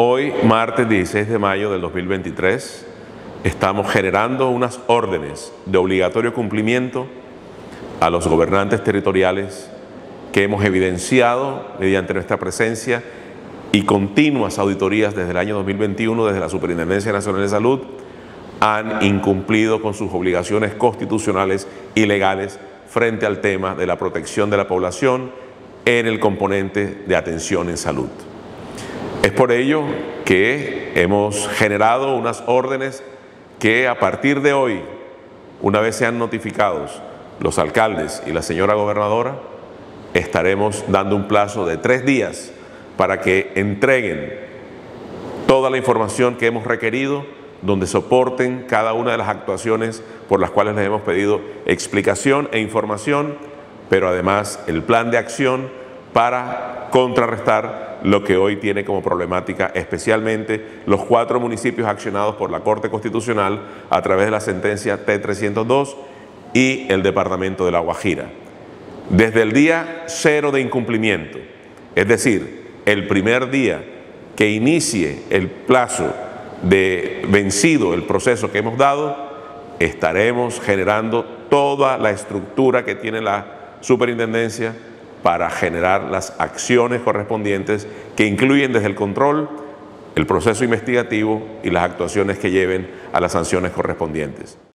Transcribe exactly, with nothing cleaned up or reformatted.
Hoy, martes dieciséis de mayo del dos mil veintitrés, estamos generando unas órdenes de obligatorio cumplimiento a los gobernantes territoriales que hemos evidenciado mediante nuestra presencia y continuas auditorías desde el año dos mil veintiuno, desde la Superintendencia Nacional de Salud, han incumplido con sus obligaciones constitucionales y legales frente al tema de la protección de la población en el componente de atención en salud. Es por ello que hemos generado unas órdenes que a partir de hoy, una vez sean notificados los alcaldes y la señora gobernadora, estaremos dando un plazo de tres días para que entreguen toda la información que hemos requerido, donde soporten cada una de las actuaciones por las cuales les hemos pedido explicación e información, pero además el plan de acción para contrarrestar lo que hoy tiene como problemática especialmente los cuatro municipios accionados por la Corte Constitucional a través de la sentencia T trescientos dos y el departamento de La Guajira. Desde el día cero de incumplimiento, es decir, el primer día que inicie el plazo de vencido el proceso que hemos dado, estaremos generando toda la estructura que tiene la superintendencia para generar las acciones correspondientes que incluyen desde el control, el proceso investigativo y las actuaciones que lleven a las sanciones correspondientes.